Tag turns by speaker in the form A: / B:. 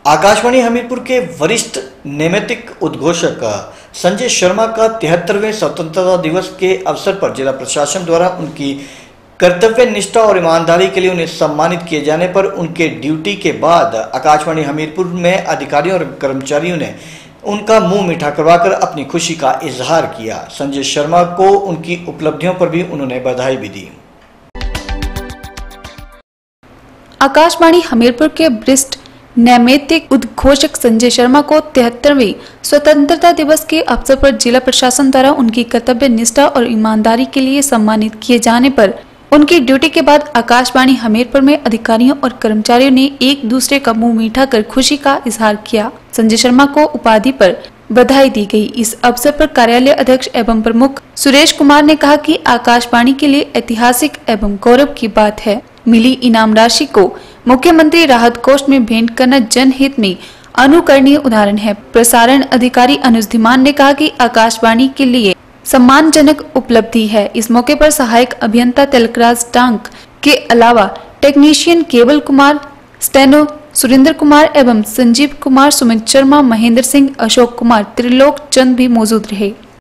A: आकाशवाणी हमीरपुर के वरिष्ठ नैमित्तिक उद्घोषक संजय शर्मा का 73वें स्वतंत्रता दिवस के अवसर पर जिला प्रशासन द्वारा उनकी कर्तव्य निष्ठा और ईमानदारी के लिए उन्हें सम्मानित किए जाने पर उनके ड्यूटी के बाद आकाशवाणी हमीरपुर में अधिकारियों और कर्मचारियों ने उनका मुंह मीठा करवाकर अपनी खुशी का इजहार किया। संजय शर्मा को उनकी उपलब्धियों पर भी उन्होंने बधाई भी दी।
B: आकाशवाणी हमीरपुर के वरिष्ठ नैमित्तिक उद्घोषक संजय शर्मा को 73वें स्वतंत्रता दिवस के अवसर पर जिला प्रशासन द्वारा उनकी कर्तव्य निष्ठा और ईमानदारी के लिए सम्मानित किए जाने पर उनकी ड्यूटी के बाद आकाशवाणी हमीरपुर में अधिकारियों और कर्मचारियों ने एक दूसरे का मुंह मीठा कर खुशी का इजहार किया। संजय शर्मा को उपाधि पर बधाई दी गई। इस अवसर पर कार्यालय अध्यक्ष एवं प्रमुख सुरेश कुमार ने कहा कि आकाशवाणी के लिए ऐतिहासिक एवं गौरव की बात है। मिली इनाम राशि को मुख्यमंत्री राहत कोष में भेंट करना जनहित में अनुकरणीय उदाहरण है। प्रसारण अधिकारी अनुज धीमान ने कहा कि आकाशवाणी के लिए सम्मानजनक उपलब्धि है। इस मौके पर सहायक अभियंता तिलकराज टांक के अलावा टेक्नीशियन केवल कुमार, स्टेनो सुरेंद्र कुमार एवं संजीव कुमार, सुमित शर्मा, महेंद्र सिंह, अशोक कुमार, त्रिलोक चंद भी मौजूद रहे।